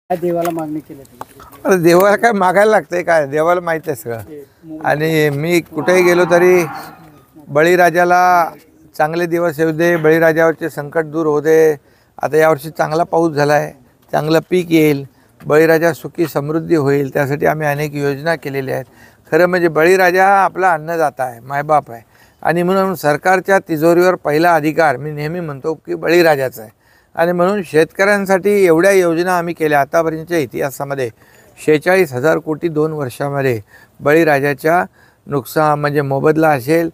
काय देवाला मागणी केली तुम्ही? अरे देवाला काय मागायला लागतंय काय, देवाला माहीत आहे सगळं. आणि मी कुठेही गेलो तरी बळीराजाला चांगले दिवस येऊ दे, बळीराजावरचे संकट दूर होऊ दे. आता यावर्षी चांगला पाऊस झाला आहे, चांगलं पीक येईल, बळीराजा सुखी समृद्धी होईल, त्यासाठी आम्ही अनेक योजना केलेल्या आहेत. खरं म्हणजे बळीराजा हा आपला अन्नदाता आहे, मायबाप आहे. आणि म्हणून सरकारच्या तिजोरीवर पहिला अधिकार मी नेहमी म्हणतो की बळीराजाचा आहे. आणि म्हणून शेतकऱ्यांसाठी एवढ्या योजना आम्ही केल्या. आतापर्यंतच्या इतिहासामध्ये 46,000 कोटी 2 वर्षामध्ये बळीराजाच्या नुकसान म्हणजे मोबदला असेल,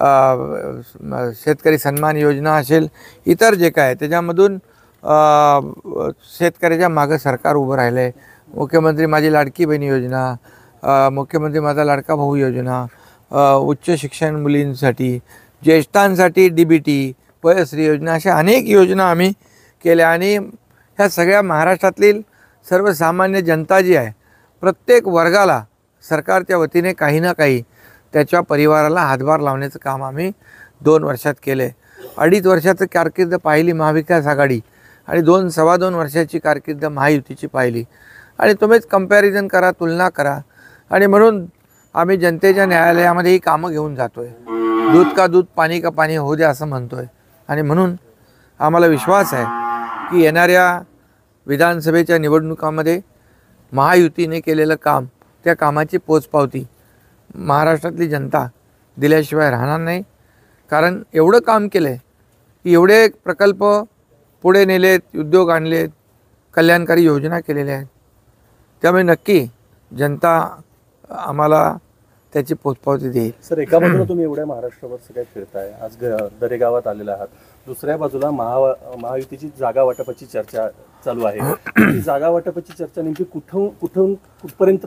शेतकरी सन्मान योजना असेल, इतर जे काय त्याच्यामधून शेतकऱ्याच्या मागं सरकार उभं राहिलं आहे. मुख्यमंत्री माझी लाडकी बहीण योजना, मुख्यमंत्री माझा लाडका भाऊ योजना, उच्च शिक्षण मुलींसाठी, ज्येष्ठांसाठी DBT, वयश्री योजना, अशा अनेक योजना आम्ही केल्या. आणि ह्या सगळ्या महाराष्ट्रातील सर्वसामान्य जनता जी आहे, प्रत्येक वर्गाला सरकारच्या वतीने काही ना काही त्याच्या परिवाराला हातभार लावण्याचं काम आम्ही 2 वर्षात केले. 2.5 वर्षाचं कारकीर्द पाहिली महाविकास आघाडी आणि 2-2.25 वर्षाची कारकीर्द महायुतीची पाहिली. आणि तुम्हीच कंपॅरिझन करा, तुलना करा. आणि म्हणून आम्ही जनतेच्या न्यायालयामध्ये ही कामं घेऊन जातो आहे. दूध का दूध, पाणी का पाणी होऊ द्या असं म्हणतो आहे. आणि म्हणून आम्हाला विश्वास आहे की येणाऱ्या विधानसभेच्या निवडणुकामध्ये महायुतीने केलेलं काम, त्या कामाची पोचपावती महाराष्ट्रातली जनता दिल्याशिवाय राहणार नाही. कारण एवढं काम केलं आहे की एवढे प्रकल्प पुढे नेलेत, उद्योग आणलेत, कल्याणकारी योजना केलेल्या आहेत. त्यामुळे नक्की जनता आम्हाला त्याची पोचपावती देईल. सर, एका बाजूला तुम्ही एवढ्या महाराष्ट्रावर सगळ्या फिरताय, आज दरेगावात आलेला आहात, दुसऱ्या बाजूला महायुतीची जागा वाटपाची चर्चा चालू आहे. ही जागा वाटपाची चर्चा नेमकी कुठपर्यंत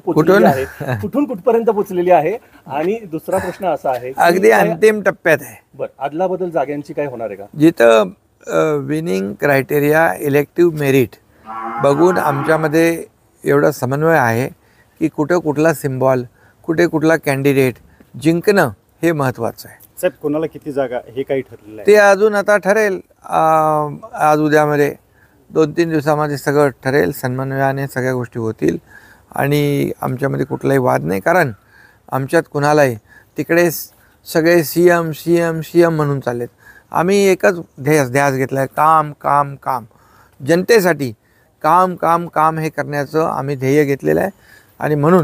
पोहोचलेली आहे आणि दुसरा प्रश्न असा आहे, अगदी अंतिम टप्प्यात आहे. बरं, अदलाबदल जागांची काय होणार आहे का? जिथं विनिंग क्रायटेरिया, इलेक्टिव्ह मेरिट बघून आमच्यामध्ये एवढा समन्वय आहे की कुठं कुठला सिम्बॉल, कुठे कुठला कॅन्डिडेट जिंकणं हे महत्त्वाचं आहे. साहेब, कोणाला किती जागा हे काही ठरलेलं आहे? ते अजून आता ठरेल. आज उद्यामध्ये 2-3 दिवसामध्ये सगळं ठरेल. समन्वयाने सगळ्या गोष्टी होतील आणि आमच्यामध्ये कुठलाही वाद नाही. कारण आमच्यात कुणालाही तिकडे सगळे CM म्हणून चाललेत. आम्ही एकच ध्यास घेतला आहे, काम काम काम, जनतेसाठी काम काम काम हे करण्याचं आम्ही ध्येय घेतलेलं आहे. आणि म्हणून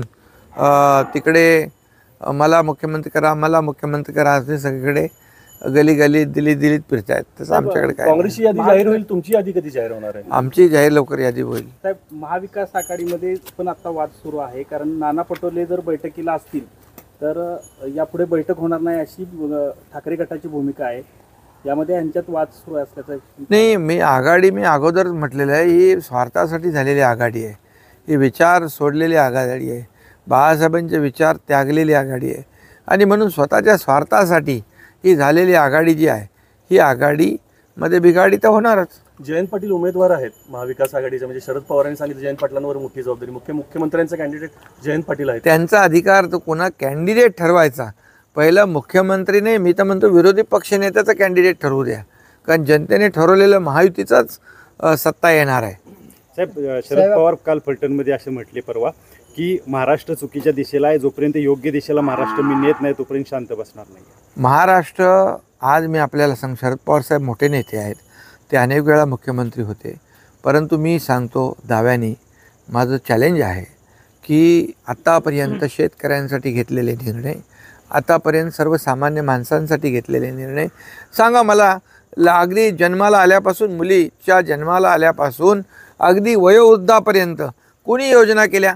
तिकडे मला मुख्यमंत्री करा असे सगळीकडे गली गली दिल्लीत फिरतायत. तसं आमच्याकडे काय, काँग्रेसची यादी जाहीर होईल, तुमची यादी कधी जाहीर होणार आहे? आमची जाहीर लवकर यादी होईल. साहेब, महाविकास आघाडीमध्ये पण आता वाद सुरू आहे. कारण नाना पटोले जर बैठकीला असतील तर यापुढे बैठक होणार नाही अशी ठाकरे गटाची भूमिका आहे. यामध्ये यांच्यात वाद सुरू असल्याचं नाही. मी अगोदर म्हटलेलं आहे, ही स्वार्थासाठी झालेली आघाडी आहे. ही विचार सोडलेली आघाडी आहे. बाळासाहेबांचे विचार त्यागलेली आघाडी आहे. आणि म्हणून स्वतःच्या स्वार्थासाठी ही झालेली आघाडी जी आहे, ही आघाडीमध्ये बिघाडी तर होणारच. जयंत पाटील उमेदवार आहेत महाविकास आघाडीचे, म्हणजे शरद पवारांनी सांगितलं जयंत पाटलांवर मोठी जबाबदारी, मुख्यमंत्र्यांचा कॅन्डिडेट जयंत पाटील आहेत. त्यांचा अधिकार तो कोणा कॅन्डिडेट ठरवायचा, पहिलं मुख्यमंत्री नाही, मी तर म्हणतो विरोधी पक्षनेत्याचा कॅन्डिडेट ठरवू द्या. कारण जनतेने ठरवलेलं महायुतीचाच सत्ता येणार आहे. साहेब, शरद पवार काल फलटणमध्ये असे म्हटले परवा की महाराष्ट्र चुकीच्या दिशेला आहे, जोपर्यंत योग्य दिशेला महाराष्ट्र मी नेत नाही तोपर्यंत शांत बसणार नाही. महाराष्ट्र आज मी आपल्याला शरद पवार साहेब मोठे नेते आहेत, ते अनेक वेळा मुख्यमंत्री होते. परंतु मी सांगतो दाव्याने, माझं चॅलेंज आहे की आत्तापर्यंत शेतकऱ्यांसाठी घेतलेले निर्णय, आतापर्यंत सर्वसामान्य माणसांसाठी घेतलेले निर्णय सांगा मला. अगदी जन्माला आल्यापासून, मुलीच्या जन्माला आल्यापासून अगदी वयोवृद्धापर्यंत कोणी योजना केल्या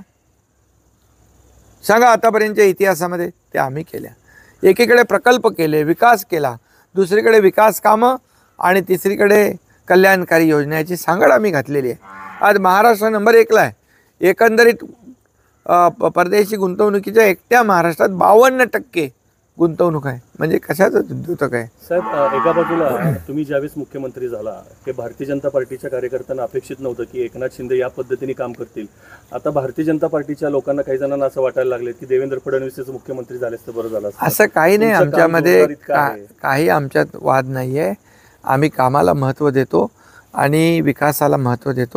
सांगा आतापर्यंतच्या इतिहासामध्ये? ते आम्ही केल्या. एकीकडे प्रकल्प केले, विकास केला, दुसरीकडे विकास कामं आणि तिसरीकडे कल्याणकारी योजनेची सांगड आम्ही घातलेली आहे. आज महाराष्ट्र नंबर 1ला आहे. एकंदरीत परदेशी गुंतवणुकीच्या एकट्या महाराष्ट्रात 52% गुंतवणूक आहे. म्हणजे कशाचं उद्योजक आहे? साहेब, एका बाजूला तुम्ही ज्यावेळेस मुख्यमंत्री झाला ते भारतीय जनता पार्टीच्या कार्यकर्त्यांना अपेक्षित नव्हतं की एकनाथ शिंदे या पद्धतीने काम करतील. आता भारतीय जनता पार्टीच्या लोकांना, काही जणांना असं वाटायला लागले की देवेंद्र फडणवीसच मुख्यमंत्री झाले तर बरं झालं. असं काही नाही. आमच्यामध्ये काही आमच्यात वाद नाही आहे. आम्ही कामाला महत्त्व देतो आणि विकासाला महत्त्व देतो.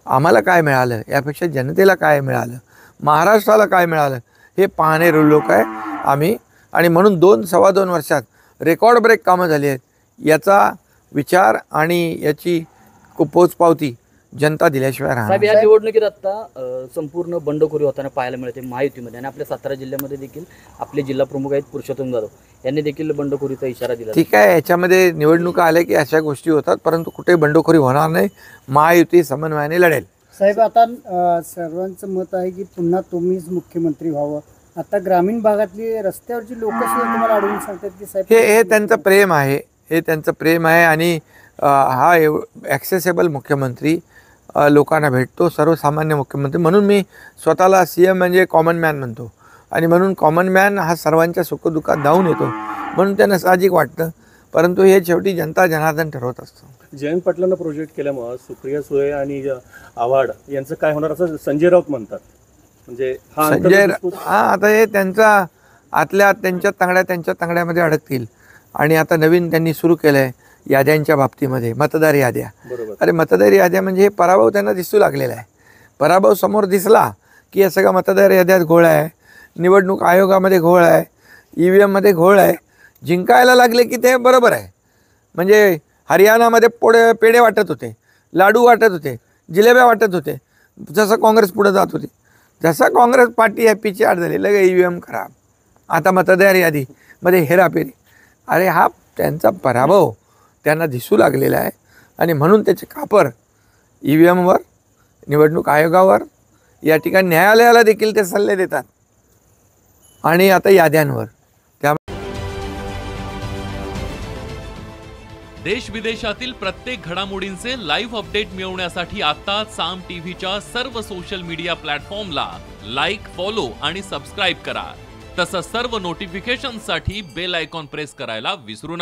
आम्हाला काय मिळालं, यापेक्षा जनतेला काय मिळालं, महाराष्ट्राला काय मिळालं, हे पाहणे लोक आहे आम्ही. आणि म्हणून 2-2.25 वर्षात रेकॉर्ड ब्रेक कामं झाली आहेत. याचा विचार आणि याची पोचपावती जनता दिल्याशिवाय राहणार. साहेब, या निवडणुकीत आता संपूर्ण बंडखोरी होताना पाहायला मिळते महायुतीमध्ये, आणि आपल्या सातारा जिल्ह्यामध्ये देखील आपले जिल्हा प्रमुख आहेत पुरुषोत्तम जाधव यांनी देखील बंडखोरीचा इशारा दिला. ठीक आहे, याच्यामध्ये निवडणुका आल्या की अशा गोष्टी होतात, परंतु कुठे बंडखोरी होणार नाही. महायुती समन्वयाने लढेल. साहेब, आता सर्वांचं मत आहे की पुन्हा तुम्हीच मुख्यमंत्री व्हावं. आता ग्रामीण भागातली रस्त्यावरची लोक सुद्धा तुम्हाला अडवून सांगतात की साहेब हे त्यांचं प्रेम आहे, हे त्यांचं प्रेम आहे. आणि हा ॲक्सेसेबल मुख्यमंत्री लोकांना भेटतो, सर्वसामान्य मुख्यमंत्री. म्हणून मी स्वतःला CM म्हणजे कॉमन मॅन म्हणतो. आणि म्हणून कॉमन मॅन हा सर्वांच्या सुखदुःखात धावून येतो, म्हणून त्यांना साहजिक वाटतं. परंतु हे शेवटी जनता जनार्दन ठरवत असतं. जयंत पाटलांना प्रोजेक्ट केल्यामुळं सुप्रिया सुळे आणि आव्हाड यांचं काय होणार असं संजय राऊत म्हणतात. म्हणजे हा आता हे त्यांचा आतल्या त्यांच्या तांगड्यामध्ये अडकतील. आणि आता नवीन त्यांनी सुरू केलं आहे याद्यांच्या बाबतीमध्ये, मतदार याद्या. बरोबर. अरे मतदार याद्या म्हणजे हे पराभव त्यांना दिसू लागलेला आहे. पराभव समोर दिसला की या सगळ्या मतदार याद्यात घोळ आहे, निवडणूक आयोगामध्ये घोळ आहे, EVMमध्ये घोळ आहे. जिंकायला लागले की ते बरोबर आहे. म्हणजे हरियाणामध्ये पेढे वाटत होते, लाडू वाटत होते, जिलेब्या वाटत होते, जसं काँग्रेस पुढे जात होती. जसं काँग्रेस पार्टी हॅपीची आड झाली, लगे EVM खराब, आता मतदार यादीमध्ये हेराफेरी. अरे हा त्यांचा पराभव त्यांना दिसू लागलेला आहे. आणि म्हणून त्याचे खापर EVMवर, निवडणूक आयोगावर, या ठिकाणी न्यायालयाला देखील ते सल्ले देतात. आणि आता याद्यांवर. देश विदेशातील प्रत्येक घडामोडींचे लाईव्ह अपडेट मिळवण्यासाठी आता साम टीव्हीच्या सर्व सोशल मीडिया प्लॅटफॉर्मला लाईक, फॉलो आणि सबस्क्राईब करा. तसंच सर्व नोटिफिकेशनसाठी बेल आयकॉन प्रेस करायला विसरू नका.